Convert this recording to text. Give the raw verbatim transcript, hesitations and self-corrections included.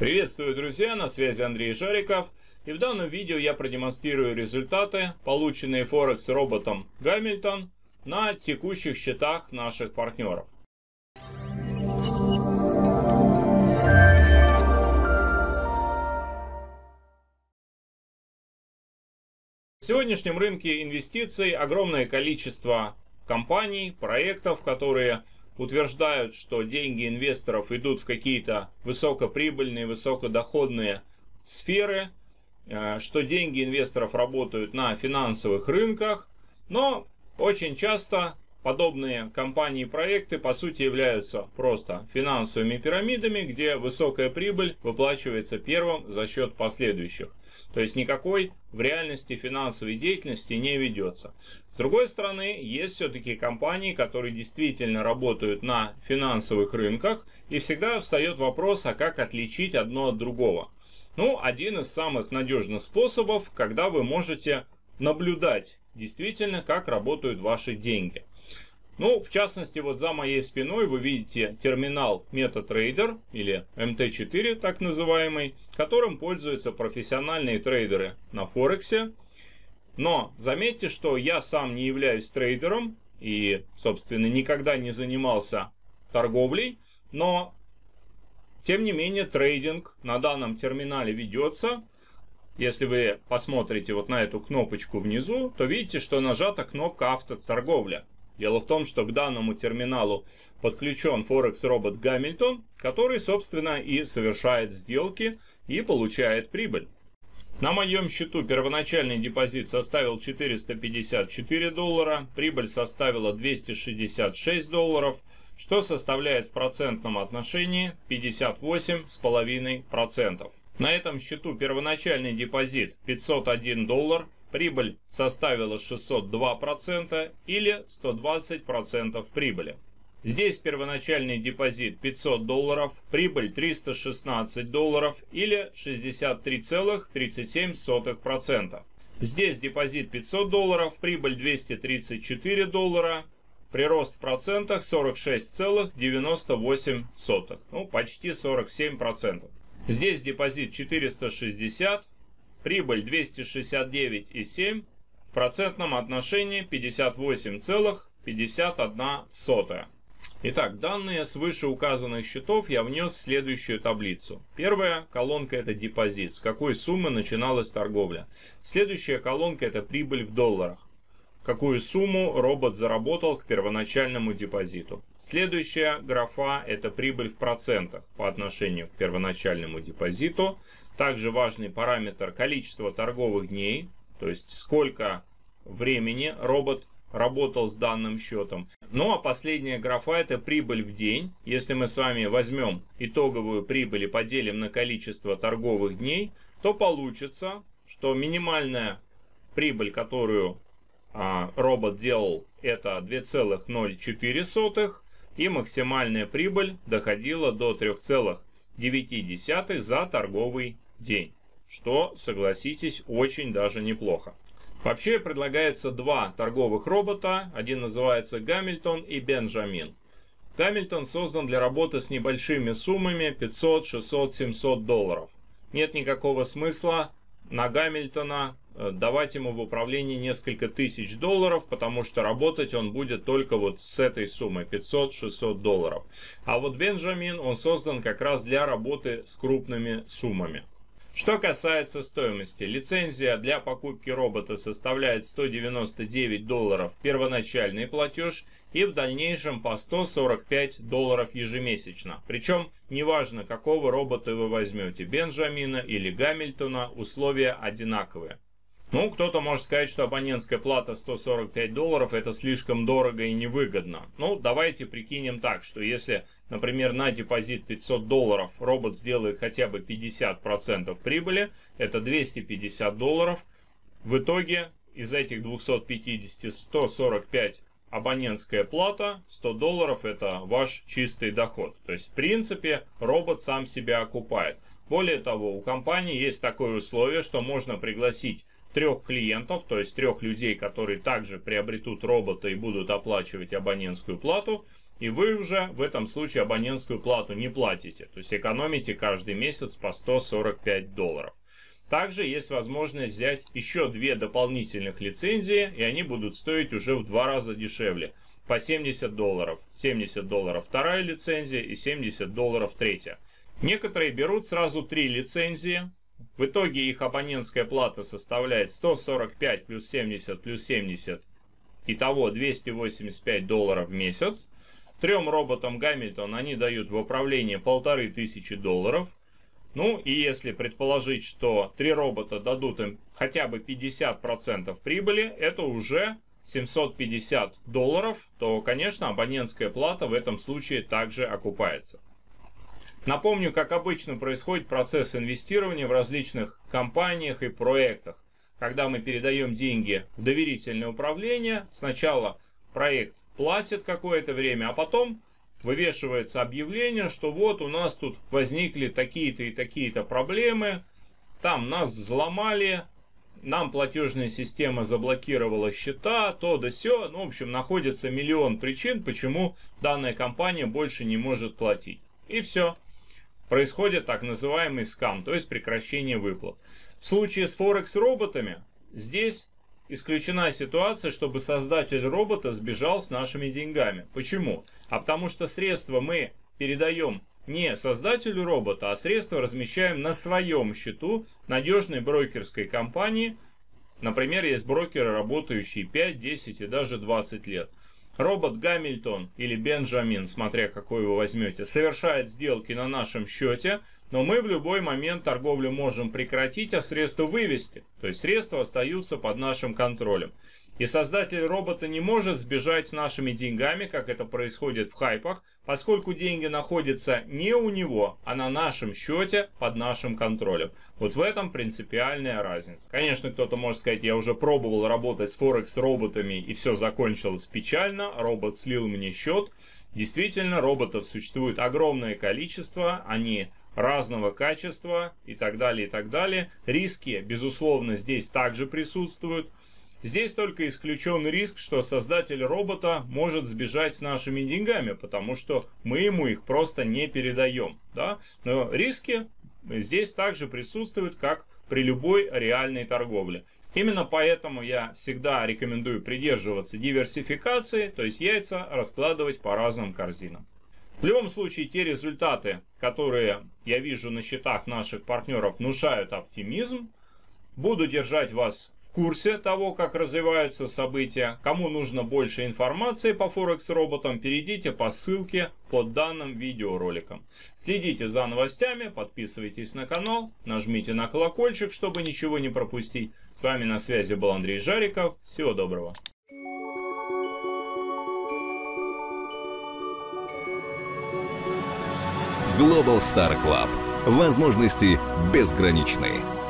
Приветствую, друзья, на связи Андрей Жариков, и в данном видео я продемонстрирую результаты, полученные Форекс-роботом Гамильтон на текущих счетах наших партнеров. В сегодняшнем рынке инвестиций огромное количество компаний, проектов, которые утверждают, что деньги инвесторов идут в какие-то высокоприбыльные, высокодоходные сферы, что деньги инвесторов работают на финансовых рынках, но очень часто подобные компании и проекты по сути являются просто финансовыми пирамидами, где высокая прибыль выплачивается первым за счет последующих. То есть никакой в реальности финансовой деятельности не ведется. С другой стороны, есть все-таки компании, которые действительно работают на финансовых рынках, и всегда встает вопрос, а как отличить одно от другого. Ну, один из самых надежных способов, когда вы можете наблюдать действительно, как работают ваши деньги. Ну, в частности, вот за моей спиной вы видите терминал MetaTrader или эм тэ четыре, так называемый, которым пользуются профессиональные трейдеры на Форексе. Но заметьте, что я сам не являюсь трейдером и, собственно, никогда не занимался торговлей, но, тем не менее, трейдинг на данном терминале ведется. Если вы посмотрите вот на эту кнопочку внизу, то видите, что нажата кнопка «Автоторговля». Дело в том, что к данному терминалу подключен Форекс-робот Гамильтон, который, собственно, и совершает сделки и получает прибыль. На моем счету первоначальный депозит составил четыреста пятьдесят четыре доллара, прибыль составила двести шестьдесят шесть долларов, что составляет в процентном отношении пятьдесят восемь целых пять десятых процента. На этом счету первоначальный депозит пятьсот один доллар, прибыль составила шестьсот два процента или сто двадцать процентов прибыли. Здесь первоначальный депозит пятьсот долларов, прибыль триста шестнадцать долларов или шестьдесят три целых тридцать семь сотых процента. Здесь депозит пятьсот долларов, прибыль двести тридцать четыре доллара, прирост в процентах сорок шесть целых девяносто восемь сотых, ну почти сорок семь процентов. Здесь депозит четыреста шестьдесят, прибыль двести шестьдесят девять целых семь десятых, в процентном отношении пятьдесят восемь целых пятьдесят одна сотая. Итак, данные с вышеуказанных счетов я внес в следующую таблицу. Первая колонка — это депозит, с какой суммы начиналась торговля. Следующая колонка — это прибыль в долларах. Какую сумму робот заработал к первоначальному депозиту. Следующая графа — это прибыль в процентах по отношению к первоначальному депозиту. Также важный параметр — количество торговых дней, то есть сколько времени робот работал с данным счетом. Ну а последняя графа — это прибыль в день. Если мы с вами возьмем итоговую прибыль и поделим на количество торговых дней, то получится, что минимальная прибыль, которую а, робот делал, это две целых ноль четыре сотых, и максимальная прибыль доходила до три целых девять десятых за торговый день, что, согласитесь, очень даже неплохо. Вообще предлагается два торговых робота, один называется Гамильтон и Бенджамин. Гамильтон создан для работы с небольшими суммами пятьсот, шестьсот, семьсот долларов. Нет никакого смысла на Гамильтона давать ему в управление несколько тысяч долларов, потому что работать он будет только вот с этой суммой пятьсот-шестьсот долларов. А вот Бенджамин, он создан как раз для работы с крупными суммами. Что касается стоимости, лицензия для покупки робота составляет сто девяносто девять долларов первоначальный платеж и в дальнейшем по сто сорок пять долларов ежемесячно. Причем неважно, какого робота вы возьмете, Бенджамина или Гамильтона, условия одинаковые. Ну, кто-то может сказать, что абонентская плата сто сорок пять долларов это слишком дорого и невыгодно. Ну, давайте прикинем так, что если, например, на депозит пятьсот долларов робот сделает хотя бы пятьдесят процентов прибыли, это двести пятьдесят долларов. В итоге из этих двухсот пятидесяти сто сорок пять абонентская плата, сто долларов это ваш чистый доход. То есть, в принципе, робот сам себя окупает. Более того, у компании есть такое условие, что можно пригласить трех клиентов, то есть трех людей, которые также приобретут робота и будут оплачивать абонентскую плату. и вы уже в этом случае абонентскую плату не платите. То есть экономите каждый месяц по сто сорок пять долларов. Также есть возможность взять еще две дополнительных лицензии, и они будут стоить уже в два раза дешевле. По семьдесят долларов. семьдесят долларов вторая лицензия и семьдесят долларов третья. Некоторые берут сразу три лицензии. В итоге их абонентская плата составляет сто сорок пять плюс семьдесят плюс семьдесят. Итого двести восемьдесят пять долларов в месяц. Трем роботам Гамильтон они дают в управление полторы тысячи долларов. Ну и если предположить, что три робота дадут им хотя бы пятьдесят процентов прибыли, это уже семьсот пятьдесят долларов, то, конечно, абонентская плата в этом случае также окупается. Напомню, как обычно происходит процесс инвестирования в различных компаниях и проектах. Когда мы передаем деньги в доверительное управление, сначала проект платит какое-то время, а потом вывешивается объявление, что вот у нас тут возникли такие-то и такие-то проблемы, там нас взломали, нам платежная система заблокировала счета, то да сё. Ну, в общем, находится миллион причин, почему данная компания больше не может платить. И все. Происходит так называемый скам, то есть прекращение выплат. В случае с Форекс-роботами здесь исключена ситуация, чтобы создатель робота сбежал с нашими деньгами. Почему? А потому что средства мы передаем не создателю робота, а средства размещаем на своем счету надежной брокерской компании. Например, есть брокеры, работающие пять, десять и даже двадцать лет. Робот Гамильтон или Бенджамин, смотря какой вы возьмете, совершает сделки на нашем счете, но мы в любой момент торговлю можем прекратить, а средства вывести. То есть средства остаются под нашим контролем. И создатель робота не может сбежать с нашими деньгами, как это происходит в хайпах, поскольку деньги находятся не у него, а на нашем счете под нашим контролем. Вот в этом принципиальная разница. Конечно, кто-то может сказать, я уже пробовал работать с Форекс-роботами и все закончилось печально, робот слил мне счет. Действительно, роботов существует огромное количество, они разного качества и так далее, и так далее. Риски, безусловно, здесь также присутствуют. Здесь только исключен риск, что создатель робота может сбежать с нашими деньгами, потому что мы ему их просто не передаем. Да? Но риски здесь также присутствуют, как при любой реальной торговле. Именно поэтому я всегда рекомендую придерживаться диверсификации, то есть яйца раскладывать по разным корзинам. В любом случае, те результаты, которые я вижу на счетах наших партнеров, внушают оптимизм. Буду держать вас в курсе того, как развиваются события. Кому нужно больше информации по Форекс-роботам, перейдите по ссылке под данным видеороликом. Следите за новостями, подписывайтесь на канал, нажмите на колокольчик, чтобы ничего не пропустить. С вами на связи был Андрей Жариков. Всего доброго. Global Star Club. Возможности безграничны.